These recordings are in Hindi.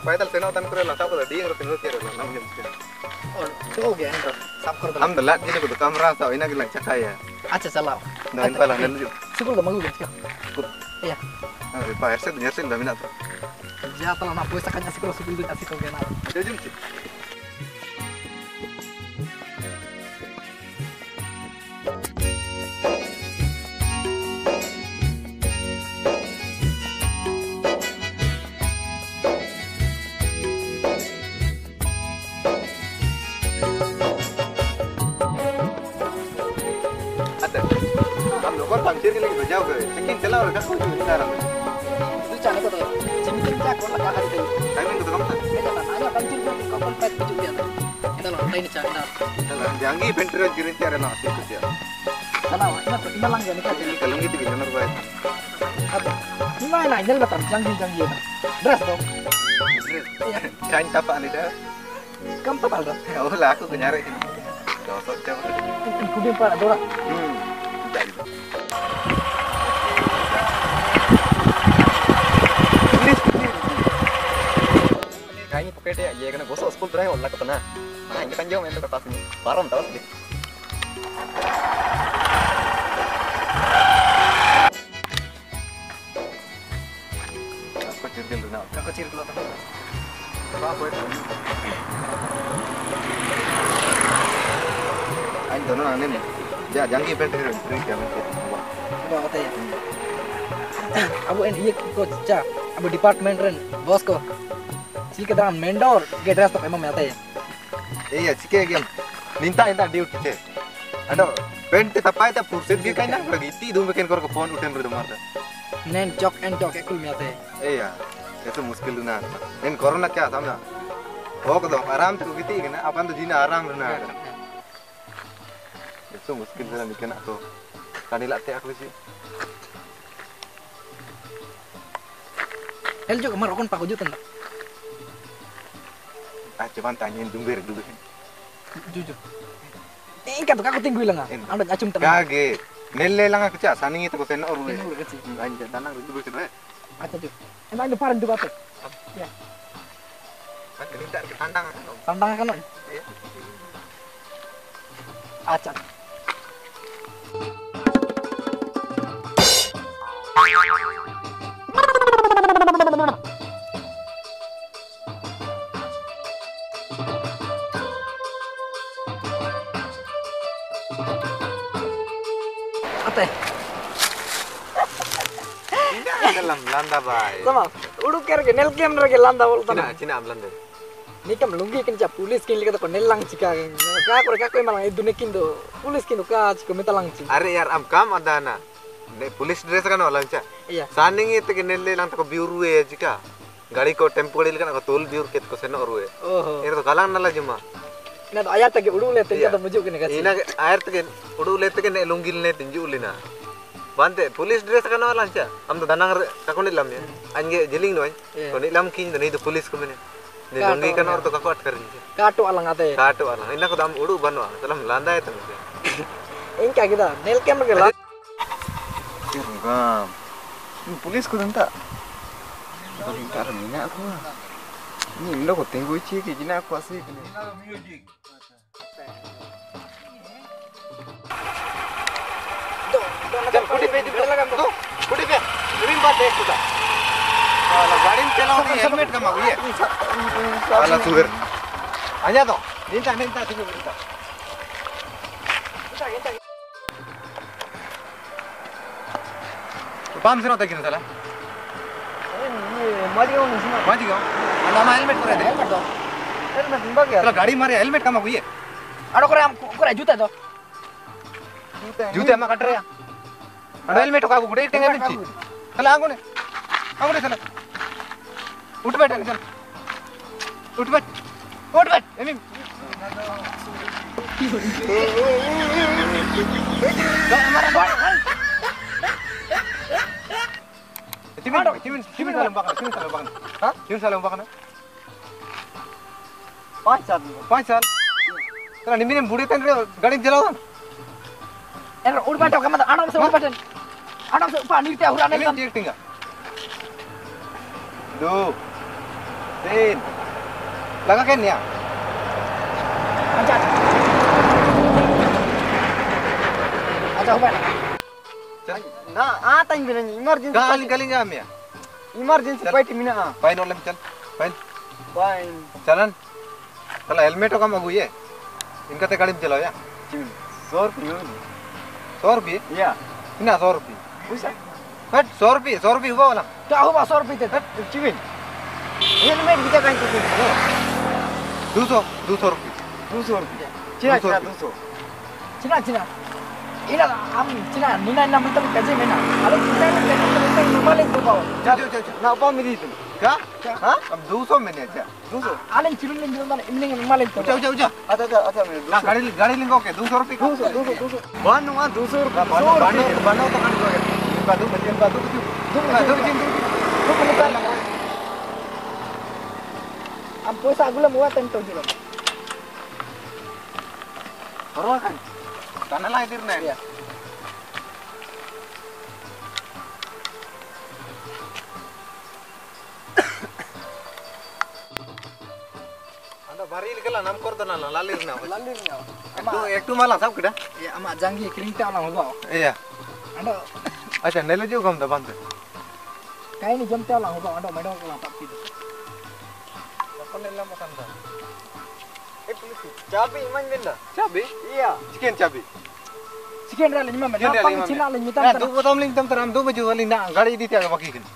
पैदल सेनो तन करे लसा को डी रो तिनो केरे नाम जम के और तो गया एंड्रो सब कर हम दला जिने को कैमरा सा इना के लग चका या अच्छा चलाओ नाइन पाला नल सिकुल का मगु क्या iya अरे बाहर से दुनिया से लमिना तो ja pala na puesa kanya sikul sikul din asik ko na जजम से हम लोग पंक्चर के लिए बजाओ गए लेकिन चला और का कोई विचार नहीं itu cara ko to jimi tinja ko la ka hari timing तो कम था eta na aya pancir ko kapal pet picu dia eta lo lain cara na चला जंगी पेंटर गिरिन त्यारे ना आसे कुछ यार kana ina lang ya ni ka ini kalungi itu gimana tuh apa ina na injal batam jangi jangi eta dress to kain apa nih dah kam pa balda oh lah aku kenyare ini dosok coba kudin pa dora kayaknya pakai dia ya karena gosok school drive olah ketena nah ini kan jauh untuk ke atas ini barom tahu sih aku cerita dulu nak aku ciri dulu apa itu ayo dono nane nih ya jangan penting drink ya apa kata ya abu en iya ko cha abu department ren bos ko si ke dan mendor ke dress to emang mata ya iya sih kayak minta minta duty ce ada pente tapai ta purset ge kaina lagi ti dum beken kor ko phone utem ber dumar nen jok en jok ekul mata ya iya itu muskil na nen corona क्या समझा हो को आराम से गiti ना अपन तो जीना आराम रहना itu muskil sana bikin aku kani latih aku sih el juga marokon pak ujutan cuman tanyain dumber dulu jujur ingkat aku tinggu lang anda acum teman kage nelle lang aku cak saning itu ko sen oru anja tanang itu betul acha ju emang ada paran juga tuh ya kan tidak tandang tandangan kan acha apa dalam landa bay sama udu ker ke nel camera ke landa bol cina cina am landa ni kam lungi kin cha police kin lihat ko nelang cika ka ko malang itu nekin do police kin ka cika metalang cik are yar am kam ada na police dress kan walang ca iya saning itu ke nelle lang ko biuru e cika gari ko tempo dil kan ko tol biur ket ko sen oru e oh itu to kalang nala juma ina to ayat ke udu le tinja to mujuk kin ka ina air te udu le te ne lungil ne tinju ulina bante police dress kan walang ca am to danang ka ko nilam ya ange jeling no ko nilam kin ni to police ko mene ni lungi kan or to ka ko at karin kato alang ate kato alang ina ko dam udu banwa salam landa itu ingka kita nel camera ke landa Gam. Polis ko tanta. Tapi karena ini aku. Ini indo ko tenggo ichi ke jina aku asli kene. Jam kudi pe di belakang tu. Kudi pe. Rimba dek tu. Kalau gaड़ी में चलाओ तो हेलमेट का मांगो ये वाला सुगर आजा तो निंता निंता सुगर निंता पाम से नोता किन साला mari on sini माजी गयो nama helmet करे दे helmet to helmet mbak ya kalau गाड़ी मारे helmet का मांगो ये ada kore juta to जूते मा कट रहे ada helmet का गुड़े टेंगे मिची चला आगो ने चला उठ बैठ चल उठ बैठ एमी Cimin salam bakan. Hah? Cimin salam bakan. 5 साल 5 साल. Kalau ni minum budi tan गाड़ी चलाओ. er udah baca kamu anak se udah baca anak se pani teh urang Ini cek tinggal. Do. Sin. Laga kan ya? Aja. Aja Uben. Nah, ata yang bilang emergency. Galing ngam ya? Emergency Chal. fight mina. Fine olem chal. Fine. Fine. Chalan. Kala helmet का मगु ये इनका ते गाड़ी में चलाओ या 100 रुपये 100 रुपये या कितना 100 रुपये उसा बट 100 रुपये हुआ वाला क्या हुआ 100 रुपये थे चिविन हेलमेट kita kan itu 200 रुपये 200 रुपये Cina 200 Cina Cina ina am Cina nina na mental kaje mena alo kita ni mental normal itu bawa चल na apa miri itu क्या ha अब 200 में नहीं अच्छा 200 alen cilun ni normal ini normal itu उजा ada miri ना गाड़ी लिंक ओके 200 रुपये 200 banu ah 200 रुपये बनो तो गाड़ी को बादू बच्चे बादू am puasa gula muat tentu juga orang kan tanah lah itu nih ya anda bari likala nam kor to na lalir na lalirnya ektu malah sab kida ya ama jangi kelita orang bawa iya anda अच्छा नेले जो कम दबान से kayak ni jam orang bawa anda medong orang tak itu अपन नेला मकान था cabai iman benda चाबी iya चिकन चाबी sekian dah lima meter Sekian dah apa lima Cina menit. lima nah meter दो बताम लिंक तम तराम दो बजे वाली ना गाड़ी दी त्याग बाकी kan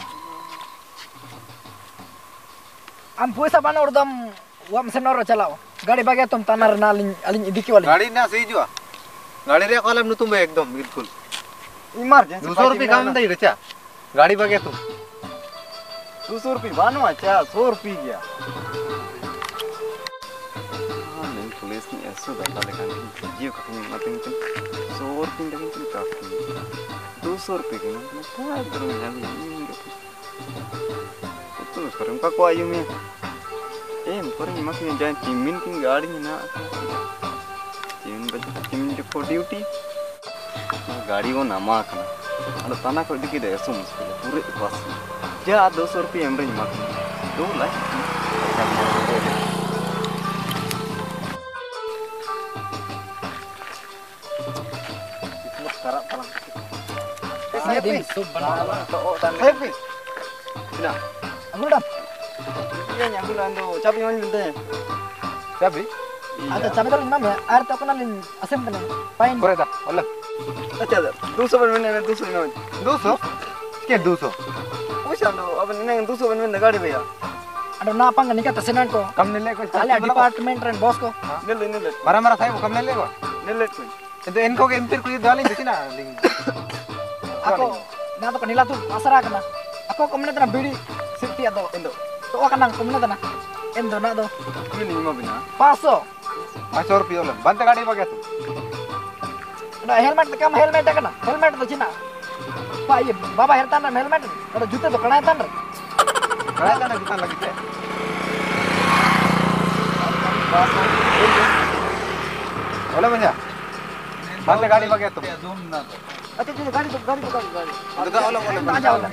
am puasa mana ordam wam senor chalao गाड़ी बागे तुम तानार ना अलिन इदिकी वाली गाड़ी ना सही जो गाड़ी रे कॉलम नु तुम एकदम बिल्कुल emergency 200 रुपए काम दई रे चा गाड़ी बागे तुम 200 रुपये banu aja 100 रुपये गया नहीं पुलिस ने ऐसा डाला लेकिन जीव का नहीं मत नहीं 100 रुपये लेकिन तुम काफी 200 रुपये के ना क्या करूँ यार तो करूँ का कोई आयु में पर माखिन जाए चिमिन की गाड़ी ना चिमिन बजे चिमिन को ड्यूटी गाड़ी वो नामा करना अरे तना को दिखी दे ऐसा मुश्किल पूरे बस जा 200 रुपये एमरे माखिन 2 lakh sekarang palang saya din sub bana happy ina aku dah iya nyambi lando cabi man binte चाबी ada cabai kalau lima ya air tak kenal asam kena pain करे दा वल्ला acha 200 ben men 200 ina 200 chicken 200 usa ando अब neng 200 ben men गाड़ी भैया ada napa nggak nikah tersenan ko कम ने ले को kali department ren bos ko nele मारा मारा साहब कम ने ले को ko itu इनको के इंटर को डाली थी ना link aku na to kanila tu asara kana aku komna tana bidi sirti ado endo to kana komna tana endo na do ini lima bina 500 500 रुपये वाला बंद गाड़ी बागे तुम ada helmet kam helmet kana helmet to Cina pak ye baba hertan na helmet ada juta to kana tan गाड़ी का ना दुकान लगी थे बोले बंजा बंद गाड़ी बागे तुम acha गाड़ी तो गाड़ी दुकान वाला बोले aja udah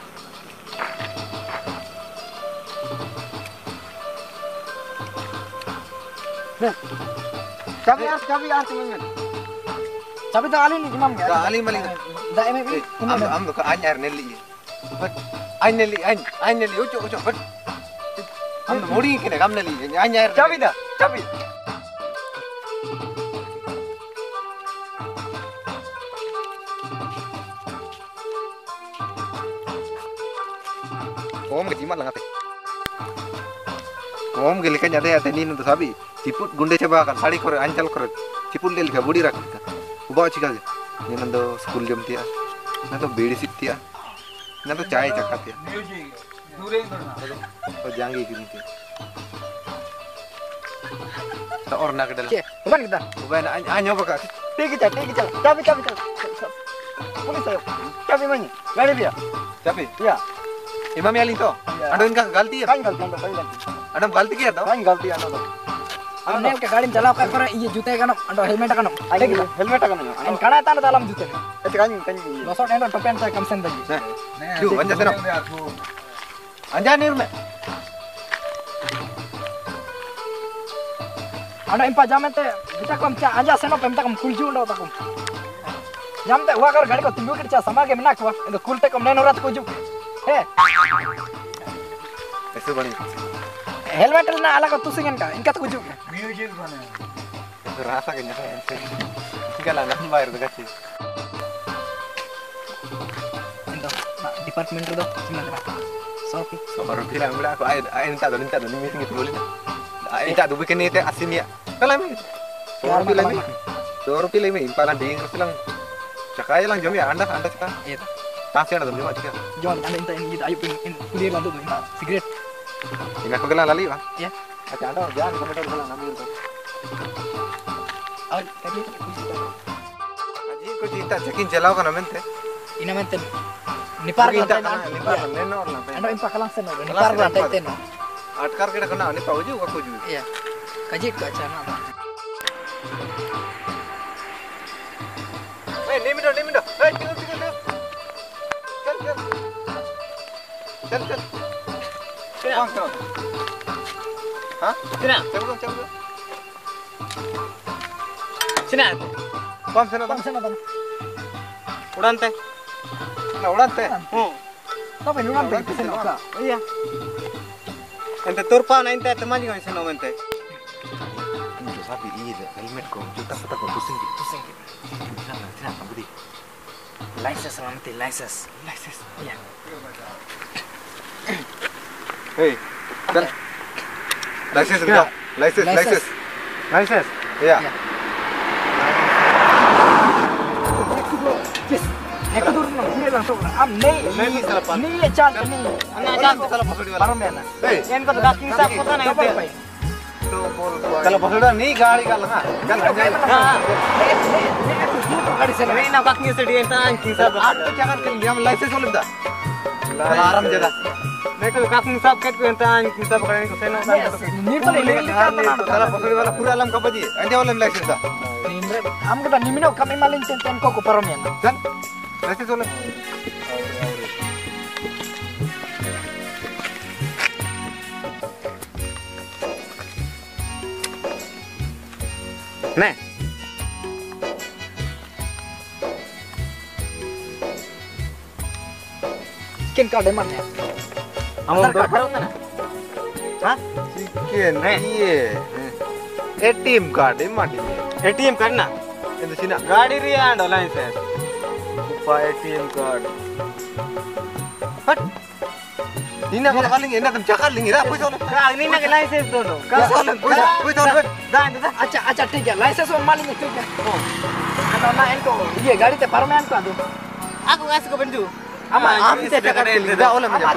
cabi ar men tapi to alin imam ya Ali maling da em am do ka anyar nelli but ay nelli ucho but am modi kene kam nelli anyar cabi dah cabi om ke jimat langate om ke likan jade ate nin to sabi ciput gunde coba kan sari kore ancal kore ciput le lika budi rak uba chika ni nando school jam tia na to bedi sit tia na to chai chakka tia to jangi kini tia to or na kedala ke bukan kita uba anyo baka ठीक है cabi पुलिस आयो cabi मन गाड़ी भैया tapi या imam yali to ado inka galti ya काई गलती ando adam galti kiya to काई गलती ando अब ने के गाड़ी में चलाओ कर ये जूते कनो अंडो हेलमेट कनो आगे हेलमेट का नहीं इन कड़ा तान दालम जूते ऐसे काई लोसो एंडो टोपेन से कम Sen दगी ju anja seno anja nir me Anda impa jamete kita kom cha aja seno pemta kom kulju ndo takum. Jamte wa kar gadi ko timbu kircha sama ke menak wa endo kulte kom neno rat kuju. He. Eso bani. Helmet na ala ko tusingen ka inka kuju. Music bana. Itu rasa kayaknya. Tinggal anak bayar tuh kasih. Endo department ro simana. Sopi. Baru bilang udah aku ayo minta dulu meeting itu boleh. Minta dulu bikin itu asin ya. Kalau ini. Baru bilang ini. Baru bilang ini impalan ding terus bilang. Cakaya lang jom ya Anda cakap. Iya. Pasti ada jom cakap. Jom anda inta ini ayo pin kuliah bantu tuh cigarette. Ini aku kenal lali, Bang. Iya. Aja Anda jangan komentar bilang ambil tuh. Ayo tadi Aji ko cinta cekin jalau kan amente. ina menten. Ni par Kita lantai kan ini par nenor lah. Anda impa kalang seno ni par lantai teno. Atkar kita kena ini tahu juga aku juga. Iya. Kaji ke acana apa? Ini minum. Tinggal. Cel. Bang, cel. Hah? Sina. Cabut. Sina. Bang, sana. Bang seno tan. Udan teh. Nah, ulang teh. Tapi nuran pe seno ka. Iya. Ente turpa na ente teman juga sino mente. Ini sapi ini helmet kok. Juta kok pusing. Sana, budi. License lamati license. Iya. Hei. Dan. License enggak? License. Iya. Yes. Aku turun langsung. Am nei salah pan. Ni chal ni. Anak jam salah pasal di Param mena. Hei. yang kata kaki sap kota na ente. Kalau pasal nih गाड़ी का लगा चल गाड़ी से Ini nak kaki sedih ente angki sap. तो क्या कर लिया हम लाइसेंस वाले दा आराम जगह Mereka kaki sap ket ente angki sap kalian ko seno kan. ni तो ले kalau pasal वाला पूरा alam का बजी अंडे वाले लाइसेंस दा am kita nimino kami malin ten ko ko param mena. चल लाइसेंस वाले Nih. Ken ka de mana? Amon berapa na? Hah? Chicken ये एटीएम कार्ड है माटी में ATM करना. itu sini गाड़ी रिया अंडो licence. upah ATM card hot ini nak kalau ini nak cakap lagi dah puisi oleh Ini nak license dulu. puisi oleh Dah. अच्छा ठीक है लाइसेंस और मालिक ठीक है ana na enko ये गाड़ी ते param en ko adu Aku kasih ke benju. am se cakap lagi dah oleh macam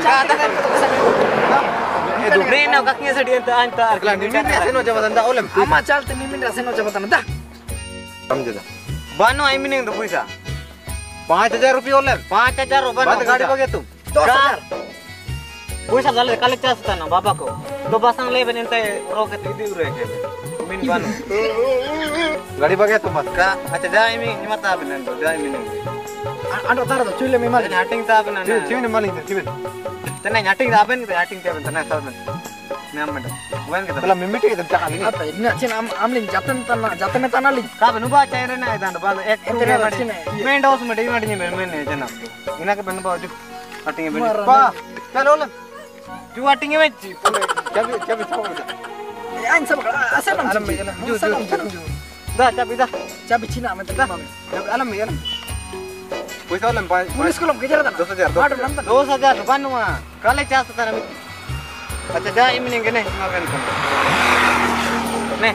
Ini nak kakinya sedih ente anta. kalau ini ni seno jabatan dah oleh ama chal te nimin raseno jabatan dah समझे दा Bano ai mining do puisa. 5000 रुपये oleh 5000 rupiah. बात गाड़ी बगे तुम 2000 Puisa gale kale chasta na baba ko. Do basang leben ente roket idi ure ke. Min bano. गाड़ी बगे तुम मत Ka acha dai mi ni mata benan do dai mining. ando tar do chule me mal Nyating ta benan. चिवन मालिक चिवन Tena nyating ta ben ke nyating ta ben tena salben. Nyam ben. Wan ke. kalau mimiti kita cakap lagi apa ini cin amlin jatan tanah lin Ka benu ba chaire na idan ba ek Entera rachine. main house me dei madi men ne jana. Ina ke benu ba ju. Ating ben. pa चल oleh Ju ating me. cabi tahu dah ain sabak asanam alam me ju Da cabi da. cabi cina men tak alam me alam puisi oleh pulis kolom kejar tan 2000 aduh nantan 2000 banu ma. Kale chasta ta na mi. Acha dai mining ke ne na ben ko. Ne.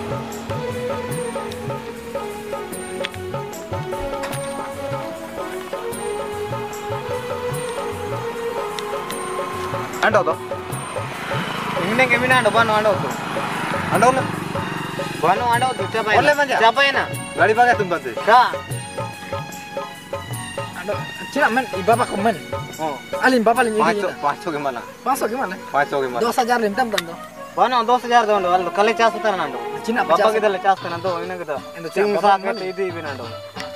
anda tu Mining ke mina ando banu ando tu. anda oleh Banu ando tu capai. Oleh manja. Capai na. गाड़ी बगे तुम बंदे Ka. aduh cina men ibaba komen Oh. alin bapa lin ini 500 के माला masuk gimana 500 के माला 2000 lim tam tanto Banu 2000 do ando kale chasta ta na ando. cina Bapa kita le chasta na do ina kita. Endo Sing chapa sa man. ke idi bin ando.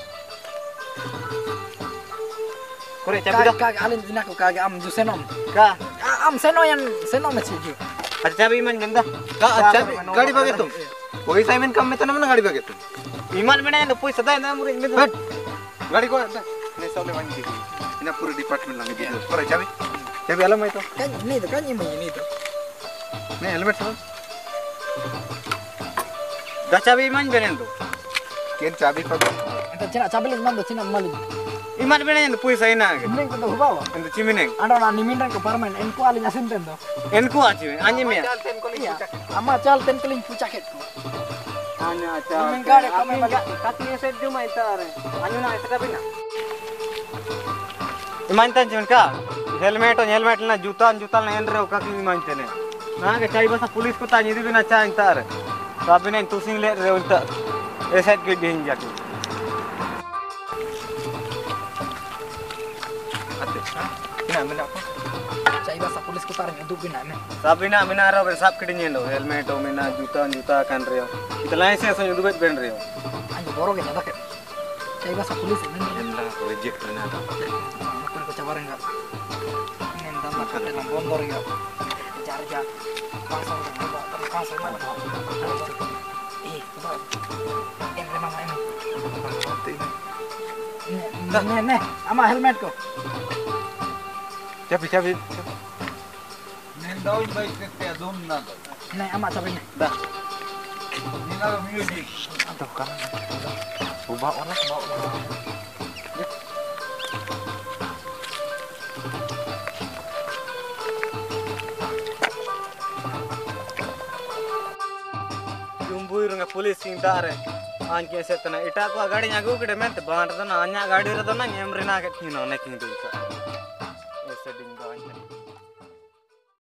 Kore cabi da. kag alin ina ko kag am ju senom Ka. am seno yang seno me ciju Acha cabi man ganda. का अच्छा गाड़ी बगे तुम पैसा इमेन कम में तो ना गाड़ी बगे तू इमान में ना पैसा दा ना मुरे में हट गाड़ी को ने सबले वानी दी ina पूरे डिपार्टमेंट लगे दी पर चाबी चाबी आलम है तो Kan ini tuh kan ini tuh. ने हेलमेट सब दा चाबी इमान बने तो केन चाबी पर Itu cina cabel itu mandu cina malu. इमान में ना पैसा ina Ini kita hubawa. into चिमिने Ada orang nimindan ke parmen. Enku alinya sinten tuh. इनको आची आनी में चल तेन को ले Iya. Ama cal ten keling pucaket. आना अच्छा Mengkare kami bagi. काती से जो मैं तार आनी ना ऐसा भी ना इमान तन जन का हेलमेट ना जूता ना एन रे का की इमान तने ना के चाय बस पुलिस को तानी दी ना चाय तार तब ने तू सिंग ले रे उल्टा ऐसा के दिन जाके आते ina mena apa Cai bahasa polis ku taring itu bina men. सब ना मिना रो सब के दिन लो हेलमेट ओ मिना जूता कान रे इतना लाइसेंस हो दुबे बन रे Anjo borok ya tak. Cai bahasa polis ini. enda reject na ta Aku ko cabaran enggak. Ini tambah kata dalam bondor ya. Jarja. Pasal tapi pasal mana? Coba. Ini mama ini. Nih, ama helmet ko. चाबी चाबी Nendawi baik ke adumna. Nih, ama cabai nih. dah Nina music. aduh kan ubah orang जुम्बुई रंग पुलिस सिंता रे आन के से तना इटा को गाड़ी आगु के में बांट तो ना अन्या गाड़ी रे तो ना एम रे ना के थी ना ने की दू ऐसे डिंग दो